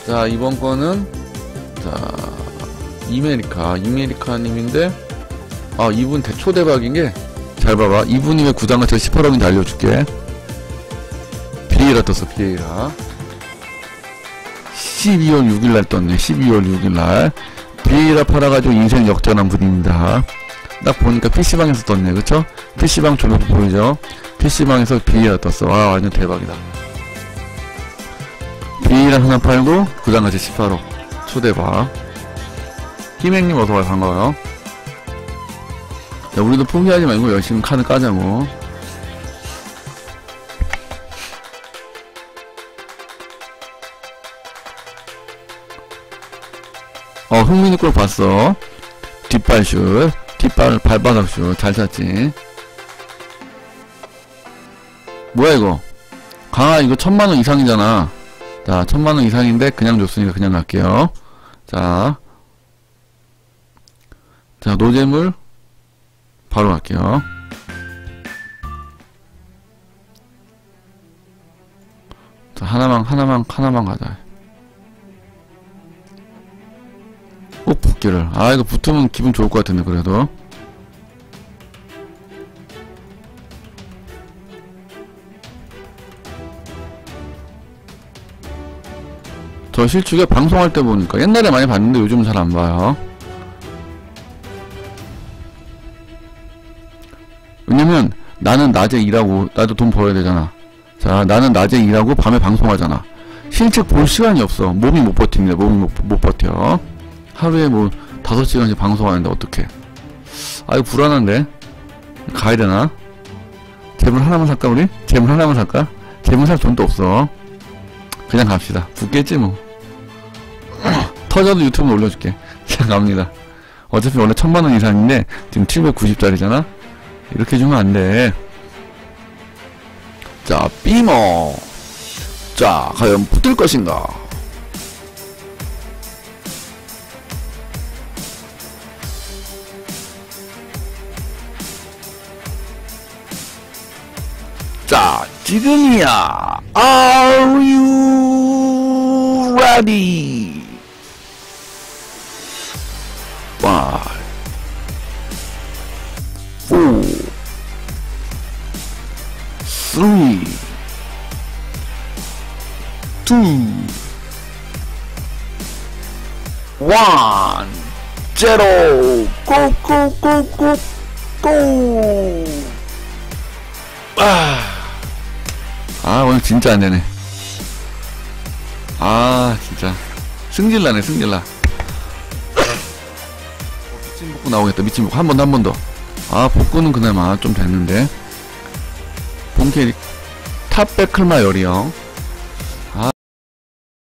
자, 이번 거는, 자, 이메리카님인데, 아, 이분 초대박인게, 잘 봐봐. 이분이 왜 구단가 저 18억인지 알려줄게. 비에이라 떴어, 비에이라. 12월 6일날 떴네, 12월 6일날. 비에이라 팔아가지고 인생 역전한 분입니다. 딱 보니까 PC방에서 떴네, 그쵸? PC방 조명도 보이죠? PC방에서 비에이라 떴어. 와, 완전 대박이다. 비에이라 하나 팔고, 구단가치 18억. 초대박. 희맹님 어서와요, 반가워요. 자, 우리도 포기하지 말고 열심히 카드 까자고. 흥민이 걸 봤어. 뒷발슛. 발바닥슛. 잘 찼지. 뭐야, 이거? 강아, 이거 1000만원 이상이잖아. 자, 1000만원 이상인데, 그냥 줬으니까 그냥 갈게요. 자, 노잼을, 바로 갈게요. 자, 하나만 가자. 꼭 붙기를. 아, 이거 붙으면 기분 좋을 것 같은데, 그래도. 저 실축에 방송할 때 보니까 옛날에 많이 봤는데 요즘은 잘 안 봐요. 왜냐면 나는 낮에 일하고 나도 돈 벌어야 되잖아. 자, 나는 낮에 일하고 밤에 방송하잖아. 실제 볼 시간이 없어. 몸이 못 버팁니다. 몸이 못 버텨. 하루에 뭐 5시간씩 방송하는데 어떡해. 아, 이거 불안한데. 가야 되나? 재물 하나만 살까 우리? 재물 하나만 살까? 재물 살 돈도 없어. 그냥 갑시다. 붙겠지 뭐. 터져도 유튜브에 올려줄게. 그냥 갑니다. 어차피 원래 1000만원 이상인데 지금 790짜리잖아. 이렇게 주면 안돼. 자, 삐머. 자, 과연 붙을 것인가? 자, 지금이야. Are you ready? 5, 4, 3, 2, 1, 0. Go, go, go, go, go. 오늘 진짜 안되네. 진짜 승질나네, 승질나. 미친 복구 나오겠다. 미친 복구 한 번 더. 복구는 그나마 좀 됐는데. 본캐릭 탑백 클마 열이요.